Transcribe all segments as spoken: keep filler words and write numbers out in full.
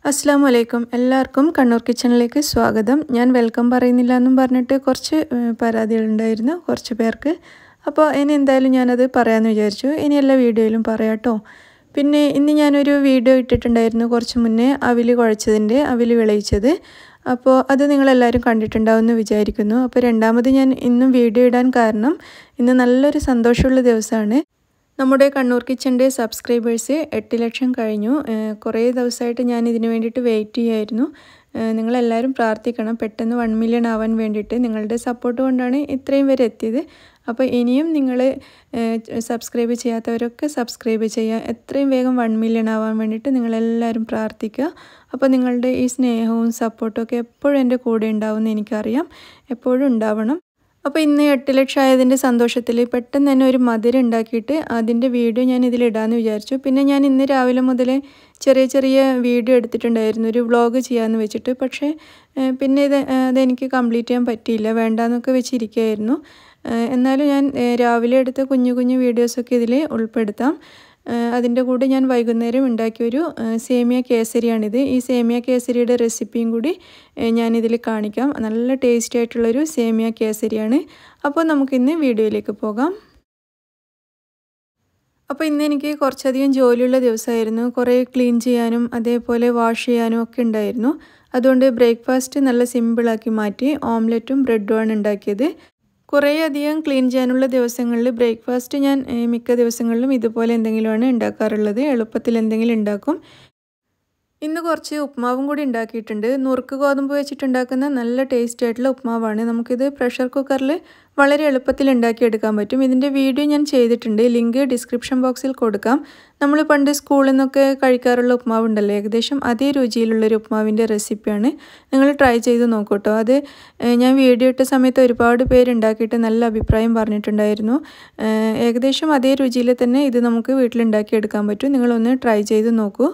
അസ്സലാമു അലൈക്കും എല്ലാവർക്കും കണ്ണൂർ കിച്ചണിലേക്ക് സ്വാഗതം. ഞാൻ വെൽക്കം പറയുന്നില്ല എന്നും പറഞ്ഞിട്ട് കുറച്ച് പരാതികളുണ്ടായിരുന്നു കുറച്ച് പേർക്ക്. അപ്പോൾ ഇനി എന്തായാലും ഞാനത് പറയാമെന്ന് വിചാരിച്ചു. ഇനി എല്ലാ വീഡിയോയിലും പറയാം കേട്ടോ. പിന്നെ ഇന്ന് ഞാനൊരു വീഡിയോ ഇട്ടിട്ടുണ്ടായിരുന്നു കുറച്ച് മുന്നേ അവിൽ കുഴച്ചതിൻ്റെ, അവിൽ വിളയിച്ചത്. അപ്പോൾ അത് നിങ്ങളെല്ലാവരും കണ്ടിട്ടുണ്ടാവുമെന്ന് വിചാരിക്കുന്നു. അപ്പോൾ രണ്ടാമത് ഞാൻ ഇന്നും വീഡിയോ ഇടാൻ കാരണം ഇന്ന് നല്ലൊരു സന്തോഷമുള്ള ദിവസമാണ്. നമ്മുടെ കണ്ണൂർ കിച്ചൻ്റെ സബ്സ്ക്രൈബേഴ്സ് എട്ട് ലക്ഷം കഴിഞ്ഞു. കുറേ ദിവസമായിട്ട് ഞാൻ ഇതിനു വേണ്ടിയിട്ട് വെയിറ്റ് ചെയ്യായിരുന്നു. നിങ്ങളെല്ലാവരും പ്രാർത്ഥിക്കണം പെട്ടെന്ന് വൺ മില്യൺ ആവാൻ വേണ്ടിയിട്ട്. നിങ്ങളുടെ സപ്പോർട്ട് കൊണ്ടാണ് ഇത്രയും വരെ എത്തിയത്. അപ്പോൾ ഇനിയും നിങ്ങൾ സബ്സ്ക്രൈബ് ചെയ്യാത്തവരൊക്കെ സബ്സ്ക്രൈബ് ചെയ്യുക. എത്രയും വേഗം വൺ മില്യൺ ആവാൻ വേണ്ടിയിട്ട് നിങ്ങളെല്ലാവരും പ്രാർത്ഥിക്കുക. അപ്പോൾ നിങ്ങളുടെ ഈ സ്നേഹവും സപ്പോർട്ടും ഒക്കെ എപ്പോഴും എൻ്റെ കൂടെ ഉണ്ടാവുമെന്ന് എനിക്കറിയാം, എപ്പോഴും ഉണ്ടാവണം. അപ്പോൾ ഇന്ന് എട്ട് ലക്ഷം ആയതിൻ്റെ സന്തോഷത്തിൽ പെട്ടെന്ന് തന്നെ ഒരു മധുരം ഉണ്ടാക്കിയിട്ട് അതിൻ്റെ വീഡിയോ ഞാൻ ഇതിലിടാമെന്ന് വിചാരിച്ചു. പിന്നെ ഞാൻ ഇന്ന് രാവിലെ മുതൽ ചെറിയ ചെറിയ വീഡിയോ എടുത്തിട്ടുണ്ടായിരുന്നു ഒരു വ്ളോഗ് ചെയ്യാമെന്ന് വെച്ചിട്ട്. പക്ഷേ പിന്നെ ഇത് അതെനിക്ക് കംപ്ലീറ്റ് ചെയ്യാൻ പറ്റിയില്ല, വേണ്ടാന്നൊക്കെ വെച്ചിരിക്കുകയായിരുന്നു. എന്നാലും ഞാൻ രാവിലെ എടുത്ത കുഞ്ഞു കുഞ്ഞു വീഡിയോസൊക്കെ ഇതിൽ ഉൾപ്പെടുത്താം. അതിൻ്റെ കൂടെ ഞാൻ വൈകുന്നേരം ഉണ്ടാക്കിയൊരു സേമിയ കേസരിയാണിത്. ഈ സേമിയ കേസരിയുടെ റെസിപ്പിയും കൂടി ഞാനിതിൽ കാണിക്കാം. നല്ല ടേസ്റ്റി ആയിട്ടുള്ളൊരു സേമിയ കേസരിയാണ്. അപ്പോൾ നമുക്കിന്ന് വീഡിയോയിലേക്ക് പോകാം. അപ്പോൾ ഇന്ന് എനിക്ക് കുറച്ചധികം ജോലിയുള്ള ദിവസമായിരുന്നു. കുറേ ക്ലീൻ ചെയ്യാനും അതേപോലെ വാഷ് ചെയ്യാനും ഒക്കെ ഉണ്ടായിരുന്നു. അതുകൊണ്ട് ബ്രേക്ക്ഫാസ്റ്റ് നല്ല സിമ്പിളാക്കി മാറ്റി. ഓംലെറ്റും ബ്രെഡുമാണ് ഉണ്ടാക്കിയത്. കുറേ അധികം ക്ലീൻ ചെയ്യാനുള്ള ദിവസങ്ങളിൽ ബ്രേക്ക്ഫാസ്റ്റ് ഞാൻ മിക്ക ദിവസങ്ങളിലും ഇതുപോലെ എന്തെങ്കിലുമാണ് ഉണ്ടാക്കാറുള്ളത്. എളുപ്പത്തിൽ എന്തെങ്കിലും ഉണ്ടാക്കും. ഇന്ന് കുറച്ച് ഉപ്മാവും കൂടി ഉണ്ടാക്കിയിട്ടുണ്ട്. നുറുക്ക് ഗോതമ്പ് വെച്ചിട്ടുണ്ടാക്കുന്ന നല്ല ടേസ്റ്റ് ആയിട്ടുള്ള ഉപ്മാവാണ്. നമുക്കിത് പ്രഷർ കുക്കറിൽ വളരെ എളുപ്പത്തിൽ ഉണ്ടാക്കിയെടുക്കാൻ പറ്റും. ഇതിൻ്റെ വീഡിയോ ഞാൻ ചെയ്തിട്ടുണ്ട്, ലിങ്ക് ഡിസ്ക്രിപ്ഷൻ ബോക്സിൽ കൊടുക്കാം. നമ്മൾ പണ്ട് സ്കൂളിൽ നിന്നൊക്കെ കഴിക്കാറുള്ള ഉപ്മാവ് ഉണ്ടല്ലോ, ഏകദേശം അതേ രുചിയിലുള്ളൊരു ഉപ്മാവിൻ്റെ റെസിപ്പിയാണ്. നിങ്ങൾ ട്രൈ ചെയ്ത് നോക്കൂ കേട്ടോ. അത് ഞാൻ വീഡിയോ ഇട്ട സമയത്ത് ഒരുപാട് പേര് ഉണ്ടാക്കിയിട്ട് നല്ല അഭിപ്രായം പറഞ്ഞിട്ടുണ്ടായിരുന്നു. ഏകദേശം അതേ രുചിയിൽ തന്നെ ഇത് നമുക്ക് വീട്ടിലുണ്ടാക്കിയെടുക്കാൻ പറ്റും. നിങ്ങളൊന്ന് ട്രൈ ചെയ്ത് നോക്കൂ.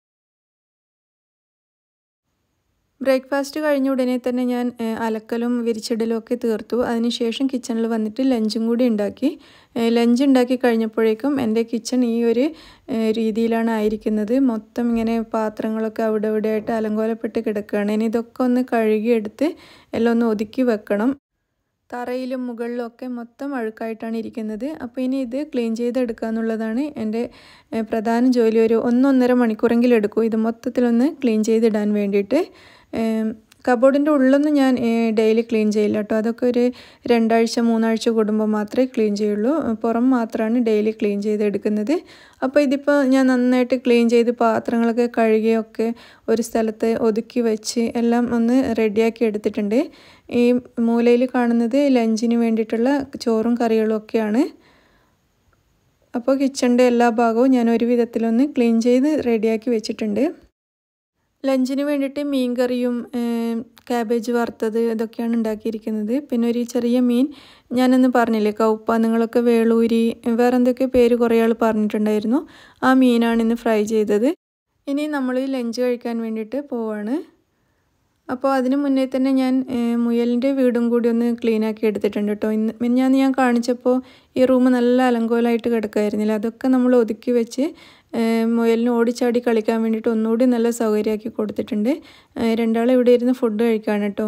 ബ്രേക്ക്ഫാസ്റ്റ് കഴിഞ്ഞ ഉടനെ തന്നെ ഞാൻ അലക്കലും വിരിച്ചിടലും ഒക്കെ തീർത്തു. അതിനുശേഷം കിച്ചണിൽ വന്നിട്ട് ലഞ്ചും കൂടി ഉണ്ടാക്കി. ലഞ്ച് ഉണ്ടാക്കി കഴിഞ്ഞപ്പോഴേക്കും എൻ്റെ കിച്ചൺ ഈ ഒരു രീതിയിലാണ് ആയിരിക്കുന്നത്. മൊത്തം ഇങ്ങനെ പാത്രങ്ങളൊക്കെ അവിടെ ഇവിടെ ആയിട്ട് അലങ്കോലപ്പെട്ട് കിടക്കുകയാണ്. ഇനി ഇതൊക്കെ ഒന്ന് കഴുകിയെടുത്ത് എല്ലാം ഒന്ന് ഒതുക്കി വെക്കണം. തറയിലും മുകളിലും ഒക്കെ മൊത്തം അഴുക്കായിട്ടാണ് ഇരിക്കുന്നത്. അപ്പോൾ ഇനി ഇത് ക്ലീൻ ചെയ്തെടുക്കുക എന്നുള്ളതാണ് എൻ്റെ പ്രധാന ജോലി. ഒരു ഒന്നൊന്നര മണിക്കൂറെങ്കിലും എടുക്കും ഇത് മൊത്തത്തിലൊന്ന് ക്ലീൻ ചെയ്തിടാൻ വേണ്ടിയിട്ട്. കബോർഡിൻ്റെ ഉള്ളൊന്നും ഞാൻ ഡെയിലി ക്ലീൻ ചെയ്യില്ല കേട്ടോ. അതൊക്കെ ഒരു രണ്ടാഴ്ച മൂന്നാഴ്ച കൂടുമ്പോൾ മാത്രമേ ക്ലീൻ ചെയ്യുള്ളൂ. പുറം മാത്രമാണ് ഡെയിലി ക്ലീൻ ചെയ്തെടുക്കുന്നത്. അപ്പോൾ ഇതിപ്പോൾ ഞാൻ നന്നായിട്ട് ക്ലീൻ ചെയ്ത് പാത്രങ്ങളൊക്കെ കഴുകിയൊക്കെ ഒരു സ്ഥലത്ത് ഒതുക്കി വെച്ച് എല്ലാം ഒന്ന് റെഡിയാക്കി എടുത്തിട്ടുണ്ട്. ഈ മൂലയിൽ കാണുന്നത് ലഞ്ചിന് വേണ്ടിയിട്ടുള്ള ചോറും കറികളും ഒക്കെയാണ്. അപ്പോൾ കിച്ചണിൻ്റെ എല്ലാ ഭാഗവും ഞാൻ ഒരു വിധത്തിലൊന്ന് ക്ലീൻ ചെയ്ത് റെഡിയാക്കി വെച്ചിട്ടുണ്ട്. ലഞ്ചിന് വേണ്ടിയിട്ട് മീൻ കറിയും ക്യാബേജ് വറുത്തത് ഇതൊക്കെയാണ് ഉണ്ടാക്കിയിരിക്കുന്നത്. പിന്നെ ഒരു ചെറിയ മീൻ ഞാനൊന്ന് പറഞ്ഞില്ലേ കൗപ്പ, നിങ്ങളൊക്കെ വേളൂരി വേറെ എന്തൊക്കെ പേര് കുറേ ആൾ പറഞ്ഞിട്ടുണ്ടായിരുന്നു. ആ മീനാണ് ഇന്ന് ഫ്രൈ ചെയ്തത്. ഇനി നമ്മൾ ലഞ്ച് കഴിക്കാൻ വേണ്ടിയിട്ട് പോവാണ്. അപ്പോൾ അതിന് മുന്നേ തന്നെ ഞാൻ മുയലിൻ്റെ വീടും കൂടി ഒന്ന് ക്ലീൻ ആക്കി എടുത്തിട്ടുണ്ട് കേട്ടോ. ഇന്ന് മിനിഞ്ഞാന്ന് ഞാൻ കാണിച്ചപ്പോൾ ഈ റൂം നല്ല അലങ്കോലമായിട്ട് കിടക്കുമായിരുന്നില്ല. അതൊക്കെ നമ്മൾ ഒതുക്കി വെച്ച് മുയലിന് ഓടിച്ചാടി കളിക്കാൻ വേണ്ടിയിട്ട് ഒന്നുകൂടി നല്ല സൗകര്യമാക്കി കൊടുത്തിട്ടുണ്ട്. രണ്ടാളും ഇവിടെ ഇരുന്ന് ഫുഡ് കഴിക്കുകയാണ് കേട്ടോ.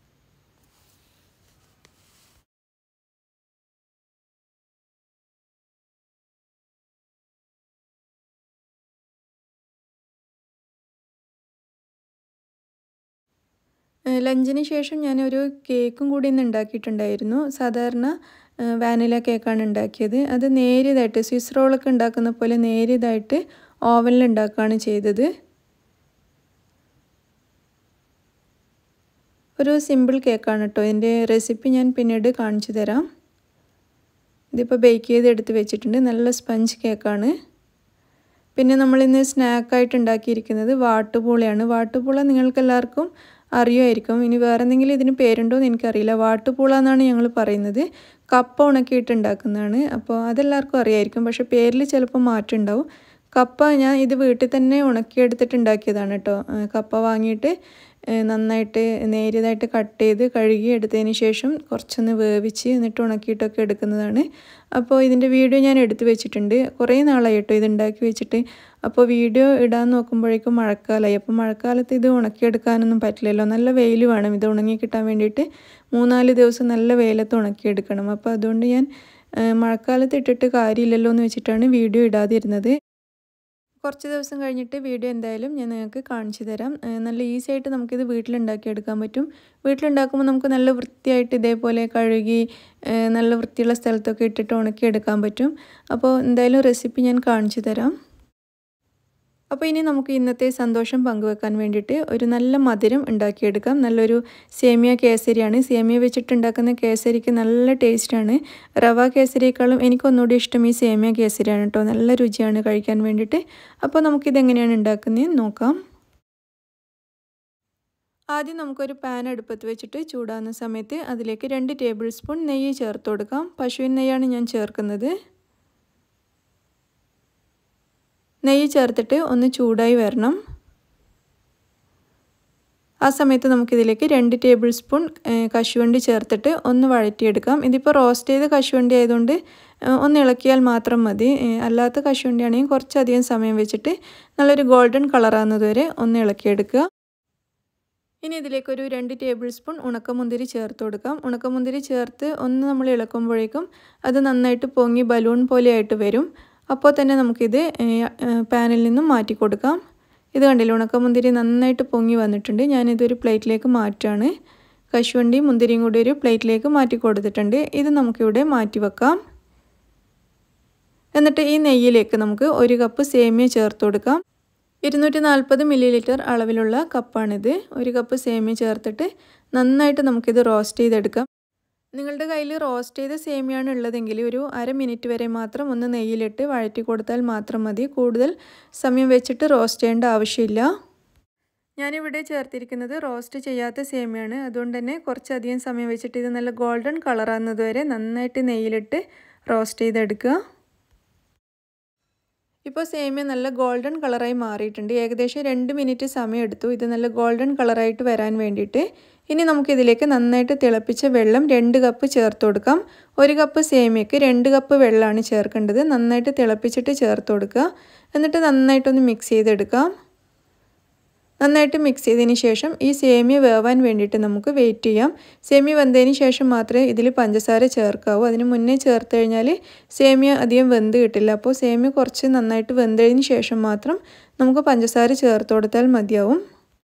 ലഞ്ചിന് ശേഷം ഞാനൊരു കേക്കും കൂടി ഇന്ന് ഉണ്ടാക്കിയിട്ടുണ്ടായിരുന്നു. സാധാരണ വാനില കേക്കാണ് ഉണ്ടാക്കിയത്. അത് നേരിയതായിട്ട് സ്വിസ് റോളൊക്കെ ഉണ്ടാക്കുന്ന പോലെ നേരിയതായിട്ട് ഓവനിൽ ഉണ്ടാക്കുകയാണ് ചെയ്തത്. ഒരു സിമ്പിൾ കേക്കാണ് കേട്ടോ. ഇതിൻ്റെ റെസിപ്പി ഞാൻ പിന്നീട് കാണിച്ചു തരാം. ഇതിപ്പോൾ ബേക്ക് ചെയ്ത് എടുത്ത് വെച്ചിട്ടുണ്ട്. നല്ല സ്പഞ്ച് കേക്കാണ്. പിന്നെ നമ്മളിന്ന് സ്നാക്കായിട്ട് ഉണ്ടാക്കിയിരിക്കുന്നത് വാട്ടുപൂളയാണ്. വാട്ടുപൂള നിങ്ങൾക്കെല്ലാവർക്കും അറിയുമായിരിക്കും. ഇനി വേറെ എന്തെങ്കിലും ഇതിന് പേരുണ്ടോ എന്ന് എനിക്കറിയില്ല. വാട്ടുപൂള എന്നാണ് ഞങ്ങൾ പറയുന്നത്. കപ്പ ഉണക്കിയിട്ട് ഉണ്ടാക്കുന്നതാണ്. അപ്പോൾ അതെല്ലാവർക്കും അറിയായിരിക്കും. പക്ഷേ പേരിൽ ചിലപ്പോൾ മാറ്റം ഉണ്ടാവും. കപ്പ ഞാൻ ഇത് വീട്ടിൽ തന്നെ ഉണക്കിയെടുത്തിട്ട് ഉണ്ടാക്കിയതാണ് കേട്ടോ. കപ്പ വാങ്ങിയിട്ട് നന്നായിട്ട് നേരിയതായിട്ട് കട്ട് ചെയ്ത് കഴുകി എടുത്തതിന് ശേഷം കുറച്ചൊന്ന് വേവിച്ച് എന്നിട്ട് ഉണക്കിയിട്ടൊക്കെ എടുക്കുന്നതാണ്. അപ്പോൾ ഇതിൻ്റെ വീഡിയോ ഞാൻ എടുത്തു വെച്ചിട്ടുണ്ട്. കുറേ നാളായി കേട്ടോ ഇത് ഉണ്ടാക്കി വെച്ചിട്ട്. അപ്പോൾ വീഡിയോ ഇടാൻ നോക്കുമ്പോഴേക്കും മഴക്കാലമായി. അപ്പോൾ മഴക്കാലത്ത് ഇത് ഉണക്കിയെടുക്കാനൊന്നും പറ്റില്ലല്ലോ, നല്ല വെയിൽ വേണം ഇത് ഉണങ്ങി കിട്ടാൻ വേണ്ടിയിട്ട്. മൂന്നാല് ദിവസം നല്ല വെയിലത്ത് ഉണക്കിയെടുക്കണം. അപ്പോൾ അതുകൊണ്ട് ഞാൻ മഴക്കാലത്ത് ഇട്ടിട്ട് കാര്യമില്ലല്ലോ എന്ന് വെച്ചിട്ടാണ് വീഡിയോ ഇടാതിരുന്നത്. കുറച്ച് ദിവസം കഴിഞ്ഞിട്ട് വീഡിയോ എന്തായാലും ഞാൻ നിങ്ങൾക്ക് കാണിച്ചു തരാം. നല്ല ഈസി ആയിട്ട് നമുക്കിത് വീട്ടിലുണ്ടാക്കിയെടുക്കാൻ പറ്റും. വീട്ടിലുണ്ടാക്കുമ്പോൾ നമുക്ക് നല്ല വൃത്തിയായിട്ട് ഇതേപോലെ കഴുകി നല്ല വൃത്തിയുള്ള സ്ഥലത്തൊക്കെ ഇട്ടിട്ട് ഉണക്കിയെടുക്കാൻ പറ്റും. അപ്പോൾ എന്തായാലും റെസിപ്പി ഞാൻ കാണിച്ചു തരാം. അപ്പോൾ ഇനി നമുക്ക് ഇന്നത്തെ സന്തോഷം പങ്കുവെക്കാൻ വേണ്ടിയിട്ട് ഒരു നല്ല മധുരം ഉണ്ടാക്കിയെടുക്കാം. നല്ലൊരു സേമിയ കേസരിയാണ്. സേമിയ വെച്ചിട്ടുണ്ടാക്കുന്ന കേസരിക്ക് നല്ല ടേസ്റ്റാണ്. റവ കേസരിയേക്കാളും എനിക്കൊന്നുകൂടി ഇഷ്ടം ഈ സേമിയ കേസരിയാണ് കേട്ടോ. നല്ല രുചിയാണ് കഴിക്കാൻ വേണ്ടിയിട്ട്. അപ്പോൾ നമുക്കിതെങ്ങനെയാണ് ഉണ്ടാക്കുന്നതെന്ന് നോക്കാം. ആദ്യം നമുക്കൊരു പാൻ അടുപ്പത്ത് വെച്ചിട്ട് ചൂടാകുന്ന സമയത്ത് അതിലേക്ക് രണ്ട് ടേബിൾ സ്പൂൺ നെയ്യ് ചേർത്ത് കൊടുക്കാം. പശുവിൻ നെയ്യാണ് ഞാൻ ചേർക്കുന്നത്. നെയ്യ് ചേർത്തിട്ട് ഒന്ന് ചൂടായി വരണം. ആ സമയത്ത് നമുക്കിതിലേക്ക് രണ്ട് ടേബിൾ സ്പൂൺ കശുവണ്ടി ചേർത്തിട്ട് ഒന്ന് വഴറ്റിയെടുക്കാം. ഇതിപ്പോൾ റോസ്റ്റ് ചെയ്ത കശുവണ്ടി ആയതുകൊണ്ട് ഒന്ന് ഇളക്കിയാൽ മാത്രം മതി. അല്ലാത്ത കശുവണ്ടി ആണെങ്കിൽ കുറച്ചധികം സമയം വെച്ചിട്ട് നല്ലൊരു ഗോൾഡൻ കളറാകുന്നത് വരെ ഒന്ന് ഇളക്കിയെടുക്കുക. ഇനി ഇതിലേക്കൊരു രണ്ട് ടേബിൾ സ്പൂൺ ഉണക്കമുന്തിരി ചേർത്ത് കൊടുക്കാം. ഉണക്കമുന്തിരി ചേർത്ത് ഒന്ന് നമ്മൾ ഇളക്കുമ്പോഴേക്കും അത് നന്നായിട്ട് പൊങ്ങി ബലൂൺ പോലെയായിട്ട് വരും. അപ്പോൾ തന്നെ നമുക്കിത് പാനിൽ നിന്നും മാറ്റി കൊടുക്കാം. ഇത് കണ്ടില്ല, ഉണക്കമുന്തിരി നന്നായിട്ട് പൊങ്ങി വന്നിട്ടുണ്ട്. ഞാനിതൊരു പ്ലേറ്റിലേക്ക് മാറ്റാണ്. കശുവണ്ടിയും മുന്തിരിയും കൂടി ഒരു പ്ലേറ്റിലേക്ക് മാറ്റി കൊടുത്തിട്ടുണ്ട്. ഇത് നമുക്കിവിടെ മാറ്റി വെക്കാം. എന്നിട്ട് ഈ നെയ്യിലേക്ക് നമുക്ക് ഒരു കപ്പ് സേമിയ ചേർത്ത് കൊടുക്കാം. ഇരുന്നൂറ്റി നാൽപ്പത് മില്ലി ലിറ്റർ അളവിലുള്ള കപ്പാണിത്. ഒരു കപ്പ് സേമിയ ചേർത്തിട്ട് നന്നായിട്ട് നമുക്കിത് റോസ്റ്റ് ചെയ്തെടുക്കാം. നിങ്ങളുടെ കയ്യിൽ റോസ്റ്റ് ചെയ്ത സേമിയാണ് ഉള്ളതെങ്കിൽ ഒരു അര മിനിറ്റ് വരെ മാത്രം ഒന്ന് നെയ്യിലിട്ട് വഴറ്റി കൊടുത്താൽ മാത്രം മതി. കൂടുതൽ സമയം വെച്ചിട്ട് റോസ്റ്റ് ചെയ്യേണ്ട ആവശ്യമില്ല. ഞാനിവിടെ ചേർത്തിരിക്കുന്നത് റോസ്റ്റ് ചെയ്യാത്ത സേമിയാണ്. അതുകൊണ്ട് തന്നെ കുറച്ചധികം സമയം വെച്ചിട്ട് ഇത് നല്ല ഗോൾഡൻ കളറാകുന്നത് വരെ നന്നായിട്ട് നെയ്യിലിട്ട് റോസ്റ്റ് ചെയ്തെടുക്കുക. ഇപ്പോൾ സേമിയ നല്ല ഗോൾഡൻ കളറായി മാറിയിട്ടുണ്ട്. ഏകദേശം രണ്ട് മിനിറ്റ് സമയം എടുത്തു ഇത് നല്ല ഗോൾഡൻ കളറായിട്ട് വരാൻ വേണ്ടിയിട്ട്. ഇനി നമുക്കിതിലേക്ക് നന്നായിട്ട് തിളപ്പിച്ച വെള്ളം രണ്ട് കപ്പ് ചേർത്ത് കൊടുക്കാം. ഒരു കപ്പ് സേമിയക്ക് രണ്ട് കപ്പ് വെള്ളമാണ് ചേർക്കേണ്ടത്. നന്നായിട്ട് തിളപ്പിച്ചിട്ട് ചേർത്ത് കൊടുക്കുക. എന്നിട്ട് നന്നായിട്ടൊന്ന് മിക്സ് ചെയ്തെടുക്കാം. നന്നായിട്ട് മിക്സ് ചെയ്തതിന് ശേഷം ഈ സേമിയ വേവാൻ വേണ്ടിയിട്ട് നമുക്ക് വെയിറ്റ് ചെയ്യാം. സേമിയ വെന്തതിന് ശേഷം മാത്രമേ ഇതിൽ പഞ്ചസാര ചേർക്കാവൂ. അതിന് മുന്നേ ചേർത്ത് കഴിഞ്ഞാൽ സേമിയ അധികം വെന്ത് കിട്ടില്ല. അപ്പോൾ സേമിയ കുറച്ച് നന്നായിട്ട് വെന്തതിന് ശേഷം മാത്രം നമുക്ക് പഞ്ചസാര ചേർത്ത് കൊടുത്താൽ മതിയാവും.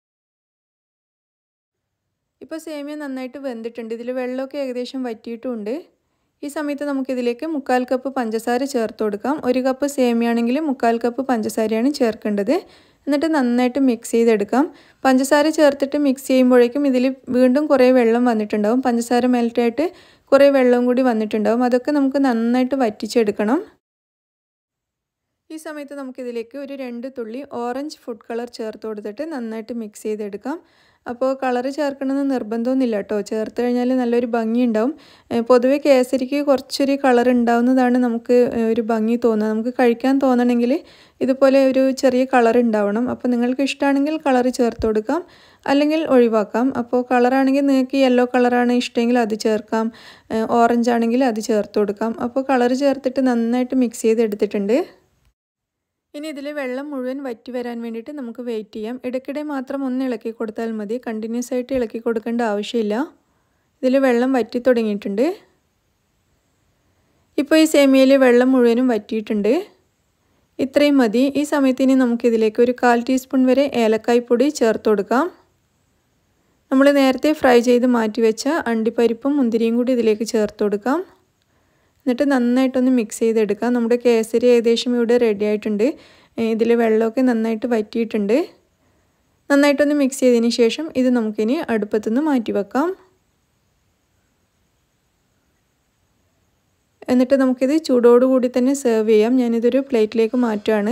ഇപ്പോൾ സേമിയ നന്നായിട്ട് വെന്തിട്ടുണ്ട്. ഇതിൽ വെള്ളമൊക്കെ ഏകദേശം വറ്റിയിട്ടുമുണ്ട്. ഈ സമയത്ത് നമുക്കിതിലേക്ക് മുക്കാൽ കപ്പ് പഞ്ചസാര ചേർത്ത് കൊടുക്കാം. ഒരു കപ്പ് സേമിയ ആണെങ്കിൽ മുക്കാൽ കപ്പ് പഞ്ചസാരയാണ് ചേർക്കേണ്ടത്. എന്നിട്ട് നന്നായിട്ട് മിക്സ് ചെയ്തെടുക്കാം. പഞ്ചസാര ചേർത്തിട്ട് മിക്സ് ചെയ്യുമ്പോഴേക്കും ഇതിൽ വീണ്ടും കുറേ വെള്ളം വന്നിട്ടുണ്ടാവും. പഞ്ചസാര മെൽറ്റായിട്ട് കുറേ വെള്ളം കൂടി വന്നിട്ടുണ്ടാവും. അതൊക്കെ നമുക്ക് നന്നായിട്ട് വറ്റിച്ചെടുക്കണം. ഈ സമയത്ത് നമുക്കിതിലേക്ക് ഒരു രണ്ട് തുള്ളി ഓറഞ്ച് ഫുഡ് കളർ ചേർത്ത് കൊടുത്തിട്ട് നന്നായിട്ട് മിക്സ് ചെയ്തെടുക്കാം. അപ്പോൾ കളറ് ചേർക്കണമെന്ന് നിർബന്ധമൊന്നുമില്ല കേട്ടോ. ചേർത്ത് കഴിഞ്ഞാൽ നല്ലൊരു ഭംഗി ഉണ്ടാവും. പൊതുവെ കേസരിക്ക് കുറച്ചൊരു കളർ ഉണ്ടാവുന്നതാണ് നമുക്ക് ഒരു ഭംഗി തോന്നുന്നത്. നമുക്ക് കഴിക്കാൻ തോന്നണമെങ്കിൽ ഇതുപോലെ ഒരു ചെറിയ കളർ ഉണ്ടാവണം. അപ്പോൾ നിങ്ങൾക്ക് ഇഷ്ടമാണെങ്കിൽ കളറ് ചേർത്ത് കൊടുക്കാം, അല്ലെങ്കിൽ ഒഴിവാക്കാം. അപ്പോൾ കളറാണെങ്കിൽ നിങ്ങൾക്ക് യെല്ലോ കളറാണ് ഇഷ്ടമെങ്കിൽ അത് ചേർക്കാം, ഓറഞ്ച് ആണെങ്കിൽ അത് ചേർത്ത് കൊടുക്കാം. അപ്പോൾ കളറ് ചേർത്തിട്ട് നന്നായിട്ട് മിക്സ് ചെയ്തെടുത്തിട്ടുണ്ട്. ഇനി ഇതിൽ വെള്ളം മുഴുവൻ വറ്റി വരാൻ വേണ്ടിയിട്ട് നമുക്ക് വെയിറ്റ് ചെയ്യാം. ഇടയ്ക്കിടെ മാത്രം ഒന്ന് ഇളക്കി കൊടുത്താൽ മതി. കണ്ടിന്യൂസ് ആയിട്ട് ഇളക്കി കൊടുക്കേണ്ട ആവശ്യമില്ല. ഇതിൽ വെള്ളം വറ്റി തുടങ്ങിയിട്ടുണ്ട്. ഇപ്പോൾ ഈ സേമിയയിൽ വെള്ളം മുഴുവനും വറ്റിയിട്ടുണ്ട്. ഇത്രയും മതി. ഈ സമയത്ത് ഇനി നമുക്കിതിലേക്ക് ഒരു കാൽ ടീസ്പൂൺ വരെ ഏലക്കായ് പൊടി ചേർത്ത് കൊടുക്കാം. നമ്മൾ നേരത്തെ ഫ്രൈ ചെയ്ത് മാറ്റി വെച്ച അണ്ടിപ്പരിപ്പും മുന്തിരിയും കൂടി ഇതിലേക്ക് ചേർത്ത് കൊടുക്കാം. എന്നിട്ട് നന്നായിട്ടൊന്ന് മിക്സ് ചെയ്തെടുക്കാം. നമ്മുടെ കേസരി ഏകദേശം ഇവിടെ റെഡി ആയിട്ടുണ്ട്. ഇതിൽ വെള്ളമൊക്കെ നന്നായിട്ട് വറ്റിയിട്ടുണ്ട്. നന്നായിട്ടൊന്ന് മിക്സ് ചെയ്തതിന് ശേഷം ഇത് നമുക്കിനി അടുപ്പത്തുനിന്ന് മാറ്റി വെക്കാം. എന്നിട്ട് നമുക്കിത് ചൂടോടുകൂടി തന്നെ സെർവ് ചെയ്യാം. ഞാനിതൊരു പ്ലേറ്റിലേക്ക് മാറ്റുകയാണ്.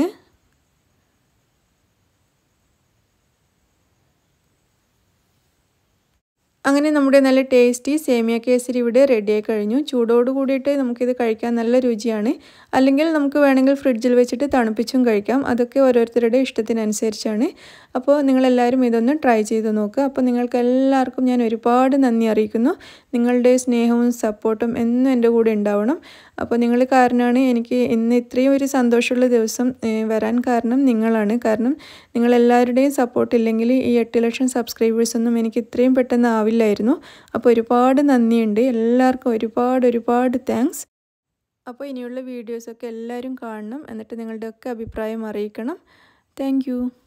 അങ്ങനെ നമ്മുടെ നല്ല ടേസ്റ്റി സേമിയ കേസരി ഇവിടെ റെഡിയായി കഴിഞ്ഞു. ചൂടോട് കൂടിയിട്ട് നമുക്കിത് കഴിക്കാൻ നല്ല രുചിയാണ്. അല്ലെങ്കിൽ നമുക്ക് വേണമെങ്കിൽ ഫ്രിഡ്ജിൽ വെച്ചിട്ട് തണുപ്പിച്ചും കഴിക്കാം. അതൊക്കെ ഓരോരുത്തരുടെ ഇഷ്ടത്തിനനുസരിച്ചാണ്. അപ്പോൾ നിങ്ങളെല്ലാവരും ഇതൊന്ന് ട്രൈ ചെയ്ത് നോക്കുക. അപ്പോൾ നിങ്ങൾക്ക് എല്ലാവർക്കും ഞാൻ ഒരുപാട് നന്ദി അറിയിക്കുന്നു. നിങ്ങളുടെ സ്നേഹവും സപ്പോർട്ടും എന്നും എൻ്റെ കൂടെ ഉണ്ടാവണം. അപ്പോൾ നിങ്ങൾ കാരണമാണ് എനിക്ക് ഇന്ന് ഇത്രയും ഒരു സന്തോഷമുള്ള ദിവസം വരാൻ കാരണം നിങ്ങളാണ്. കാരണം നിങ്ങളെല്ലാവരുടെയും സപ്പോർട്ട് ഇല്ലെങ്കിൽ ഈ എട്ട് ലക്ഷം സബ്സ്ക്രൈബേഴ്സൊന്നും എനിക്ക് ഇത്രയും പെട്ടെന്ന് ആവില്ലായിരുന്നു. അപ്പോൾ ഒരുപാട് നന്ദിയുണ്ട്. എല്ലാവർക്കും ഒരുപാട് ഒരുപാട് താങ്ക്സ്. അപ്പോൾ ഇനിയുള്ള വീഡിയോസൊക്കെ എല്ലാവരും കാണണം. എന്നിട്ട് നിങ്ങളുടെയൊക്കെ അഭിപ്രായം അറിയിക്കണം. താങ്ക്